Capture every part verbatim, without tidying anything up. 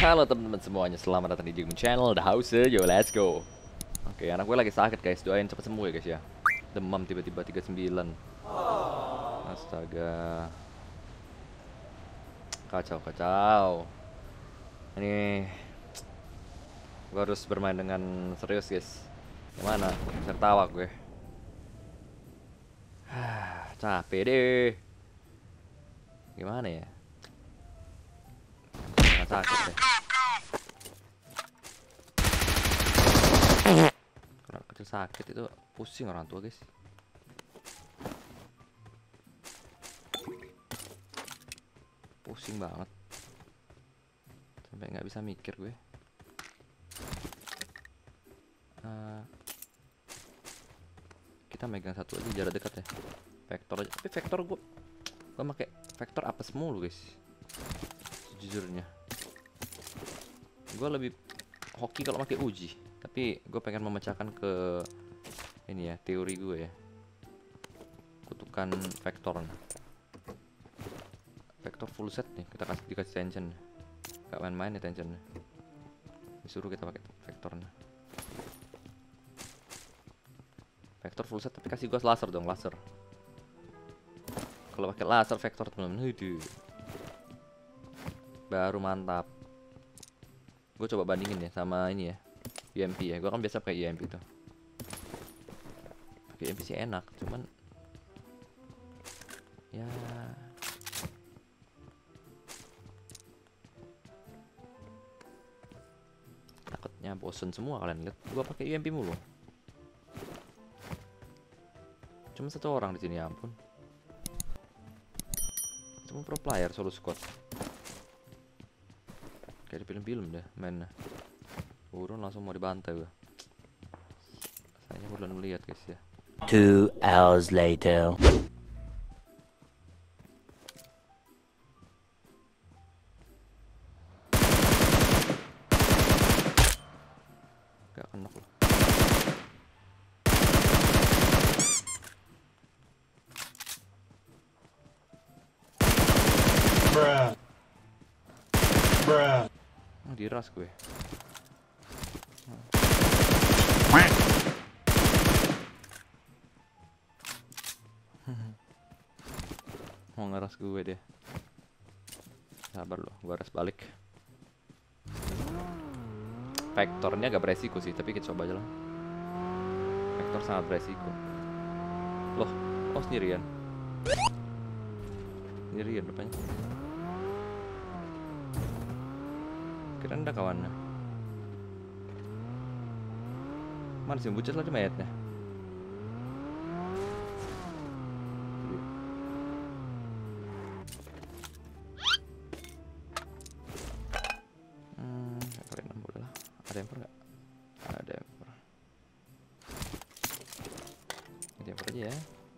Halo teman-teman semuanya, selamat datang di Jigme Channel, The House, yo let's go. Oke, anak gue lagi sakit guys, doain cepet sembuh ya guys ya. Demam tiba-tiba tiga puluh sembilan. Astaga. Kacau, kacau. Ini gue harus bermain dengan serius guys. Gimana? Bisa ketawa gue. Capek deh. Gimana ya? Nggak sakit deh. Kalau kecil sakit itu pusing orang tua guys. Pusing banget. Sampai nggak bisa mikir gue. Uh, kita megang satu aja jarak dekat ya. Vektor aja. Tapi vektor gue, gue pakai vektor apes mulu guys. Sejujurnya, gue lebih hoki kalau pakai uji. Tapi gue pengen memecahkan ke ini ya, teori gue ya. Kutukan vektor. Vektor full set nih, kita kasih dikasih tension. Gak main-main ya tension. Disuruh kita pakai vektornya. Vektor full set tapi kasih gue laser dong, laser. Kalau pakai laser vektor teman-teman, hidup. Baru mantap. Gue coba bandingin ya sama ini ya, U M P ya. Gue kan biasa pakai U M P tuh. Pakai U M P sih enak, cuman ya takutnya bosen semua kalian lihat. Gue pakai U M P mulu. Cuma satu orang di sini, ya ampun. Cuma pro player solo squad. Kayak di film-film deh mainnya. Turun langsung mau dibantai gua. Saya belum melihat guys ya. Two hours later. Gak kena loh. Bruh. Bruh. Oh, diras gue. Mau ngeras gue deh. Sabar loh, gue ras balik. Vektornya agak beresiko sih, tapi kita coba aja lah. Vektor sangat beresiko. Loh, oh sendirian. Sendirian rupanya. Kira ada kawannya. Mana sih bucat lagi mayatnya? Hmm, pakai enam boleh lah. Ada emper nggak? Ada emper. Ini emper aja ya.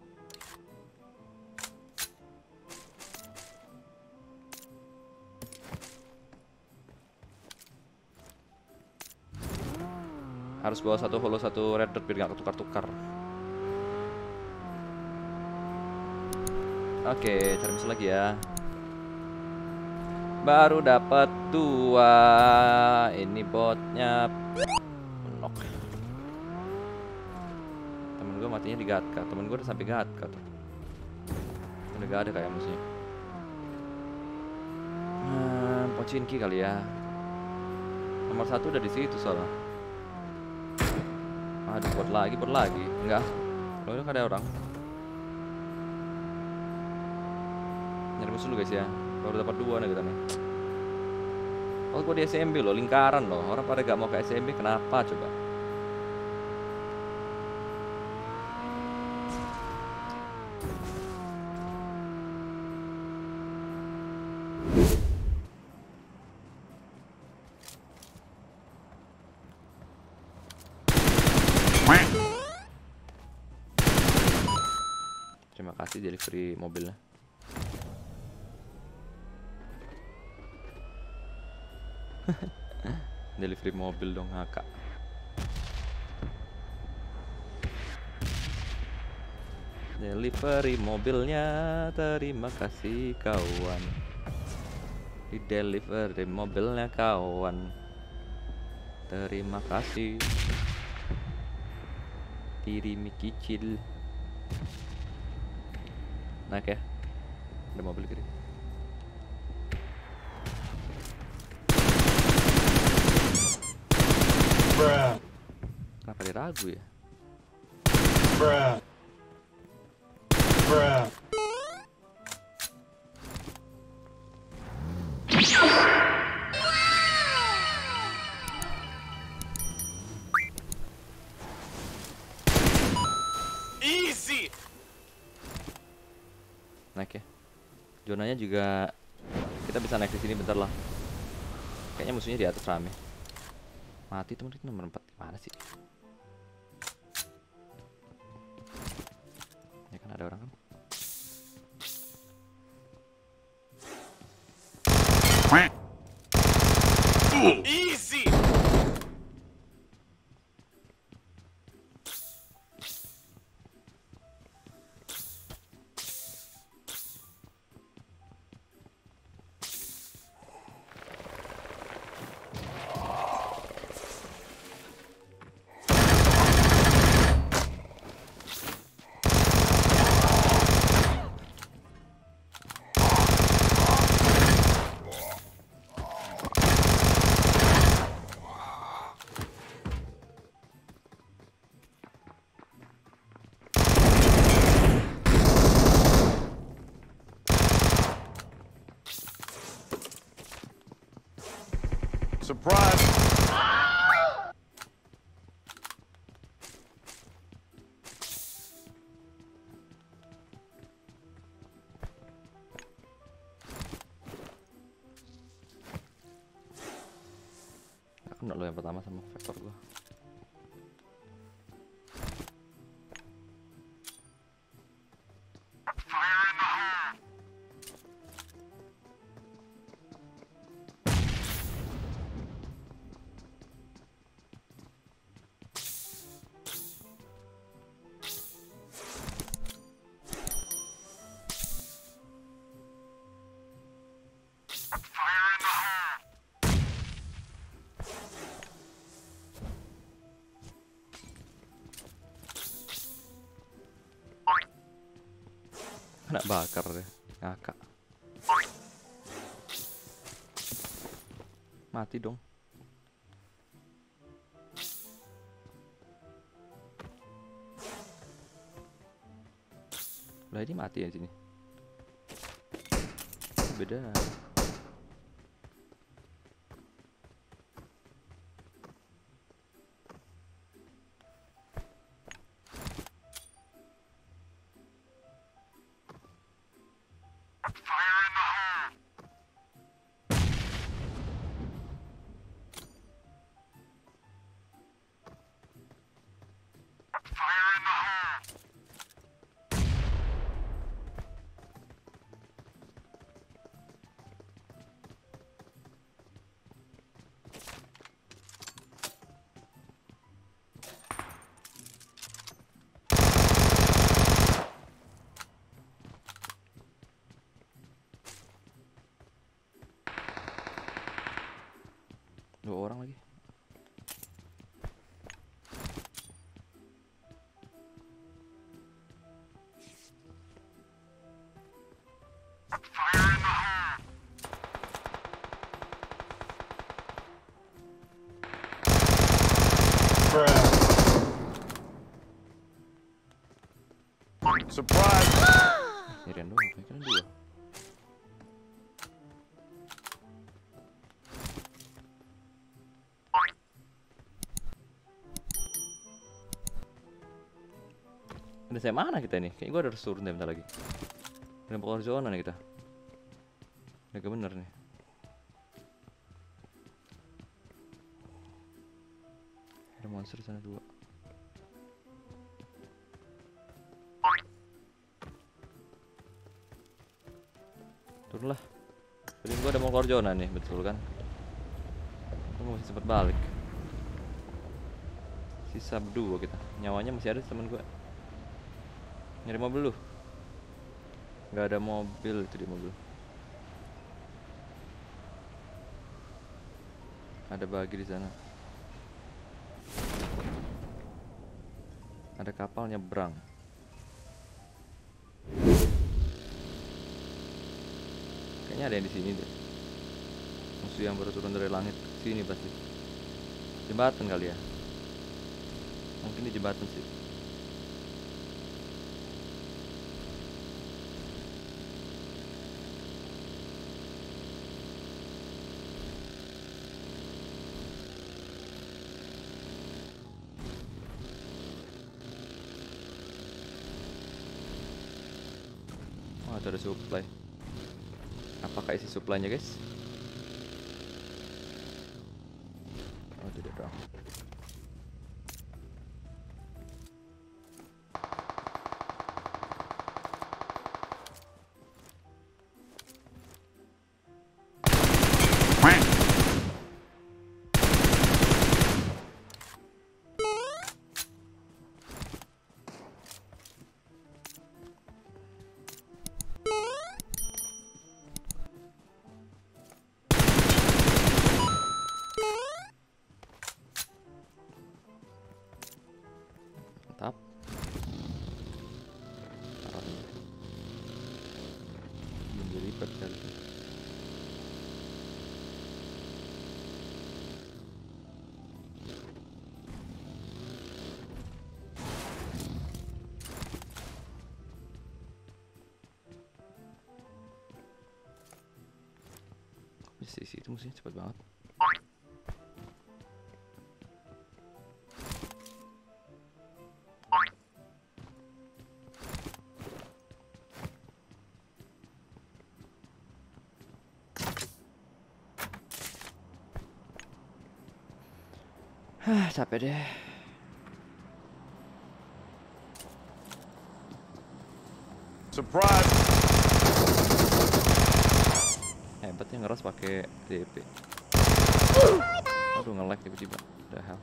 Harus bawa satu follow satu red dot biar gak ketukar-tukar. Oke, cari musuh lagi ya. Baru dapat dua. Ini botnya knock. Temen gue matinya di Gatka. Temen gue udah sampai Gatka tuh. Udah gak ada kayak musuhnya. Hmm, Pochinki kali ya. Nomor satu udah di situ soalnya. Aduh, bot lagi, bot lagi. Enggak. Kalau itu ada orang. Nyari musuh dulu guys ya. Baru dapat dua nih kita nih. Oh, gua di S M B loh, lingkaran loh. Orang pada gak mau ke S M B, kenapa coba? Terima kasih delivery mobilnya. Delivery mobil dong ngakak. Delivery mobilnya, terima kasih kawan. Di delivery mobilnya kawan. Terima kasih. Kirimi kicil. Naik ya. Ada mobil kiri. Bruh. Kenapa dia ragu ya? Bruh. Bruh. Easy. Naik ya. Zonanya juga kita bisa naik di sini bentar lah. Kayaknya musuhnya di atas rame. Mati teman kita nomor empat. Mana sih? Ya kan ada orang kan? Easy. Surprise. Gak kena lo yang pertama sama vektor gua. Kena bakar deh, ngakak. Mati dong. Lah ini mati ya sini. Beda. Dua orang lagi. Surprise. Sendirian doang, kayak kalian dua. Udah saya mana kita nih? Kayaknya gua harus turun deh bentar lagi. Udah pokoknya zona nih kita. Udah gak bener nih. Ada monster di sana dua. Turun lah. Jadi gua ada mau keluar zona nih, betul kan? Gua masih sempat balik. Sisa berdua kita. Nyawanya masih ada temen gua. Nyari mobil lu. Gak ada mobil itu di mobil. Ada bagi di sana. Ada kapal nyebrang. Kayaknya ada yang di sini deh. Musuh yang baru turun dari langit sini pasti. Jembatan kali ya. Mungkin di jembatan sih. Oh, ada supply. Apakah isi supply-nya, guys? Oh, tidak dong. Mantap. Taruh ini. Belum dilipat kali. Bisa isi itu musuhnya cepet banget. Hah, capek deh. Surprise! Hebatnya ngeras pakai D P. Aduh, nge-lag tiba-tiba. Udah hell.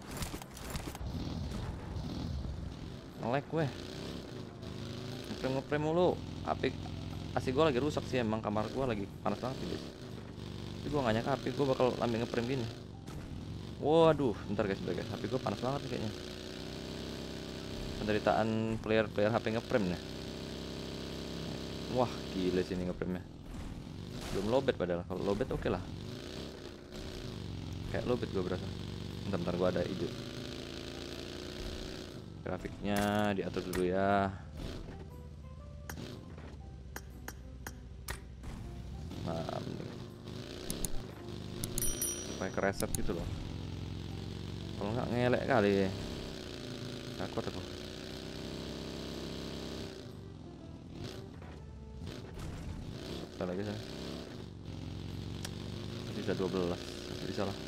Nge-lag gue. Ngeprem ngeprem mulu. H P A C gue lagi rusak sih, emang kamar gue lagi panas banget guys. Tapi gue gak nyangka H P gue bakal ambil ngeprem gini. Waduh, bentar guys, bentar guys. H P gue panas banget nih kayaknya. Penderitaan player-player H P ngeprem nih. Wah, gila sini ngepremnya. Belum lowbat padahal. Kalau lowbat oke lah. Kayak lowbat gue berasa. Bentar, bentar gue ada ide. Grafiknya diatur dulu ya. Nah, mending. Supaya kereset gitu loh. Kalau nggak ngelek kali. Takut aku. Kita lagi sana. Bisa dua belas. Masih bisa lah.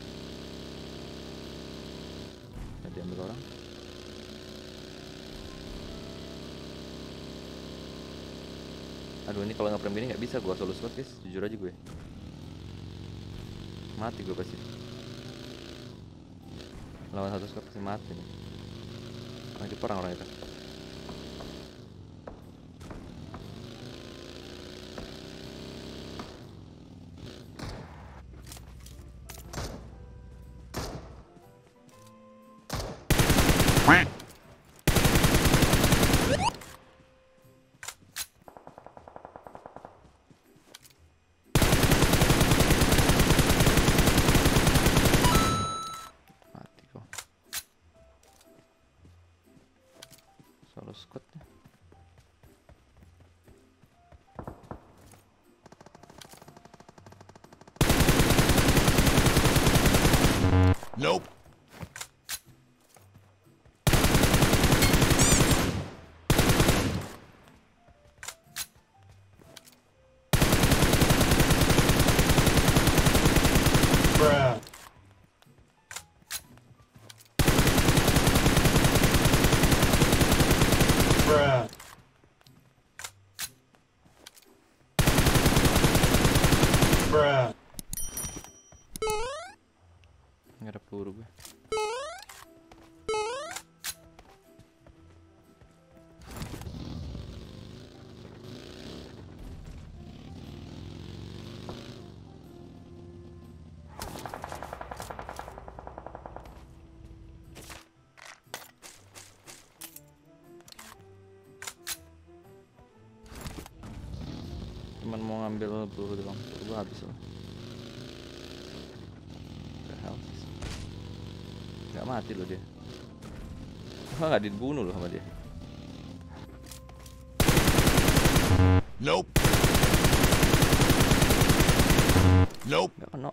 Jadi ambil orang. Aduh, ini kalau ngeprem ini nggak bisa gua solo squad guys, jujur aja gue. Mati gue pasti. Lawan satu squad pasti mati nih. Lagi perang orang itu. Solo squadnya. Nope. Bruh. Bruh. Bruh. Nggak ada peluru gue. Cuman mau ngambil peluru doang, peluru gua habis loh. Gak mati loh dia. Wah, gak dibunuh loh sama dia. Nope. Nope. Gak kena.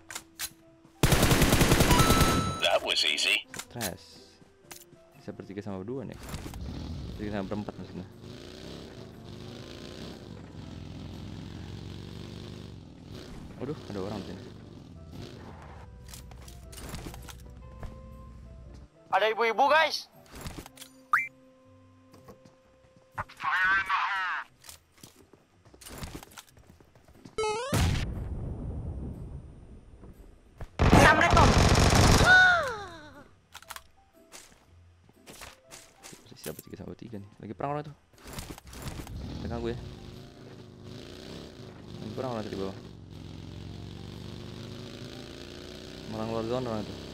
That was easy. Stres. Bisa bertiga sama berdua nih. Bertiga sama berempat maksudnya. Waduh, ada orang di sini. Ada ibu-ibu guys. Assalamualaikum. Siapa tiga sama tiga nih? Lagi perang orang tuh. Tekan gue. Lagi perang orang di bawah. Orang luar zona orang itu.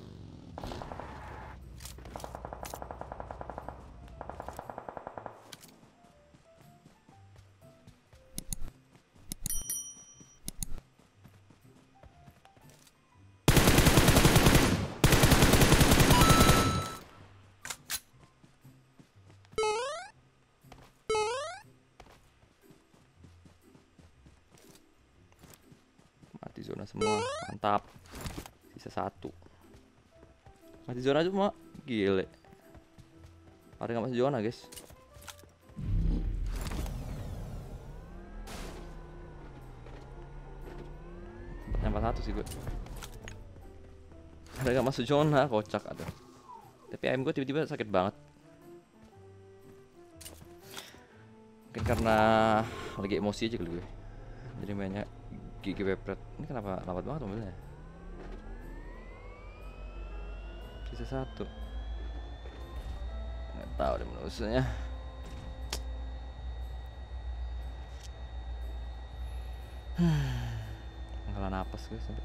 Mati zona semua, mantap. Sisa satu. Mati zona cuma gile. Ada nggak masuk zona guys? Empat satu sih gue. Ada nggak masuk zona, kocak ada. Tapi A M gue tiba-tiba sakit banget. Mungkin karena lagi emosi aja kali gue. Jadi banyak gigi pepret. Ini kenapa lambat banget mobilnya? Sisa satu. Nggak tahu deh musuhnya. Nggak napas gue sampai.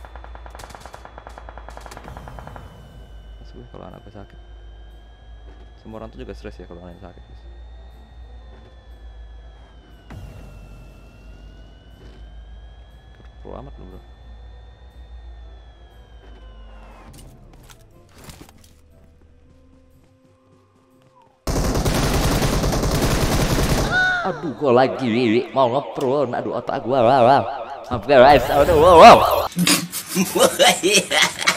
Pas gue kalau anak gue sakit. Semua orang tuh juga stres ya kalau anak sakit guys. Pro amat lu bro. Aduh, gua lagi Wiwi mau ngepro, aduh otak gua, wow, wow. Sampai rise, aduh, wow, wow.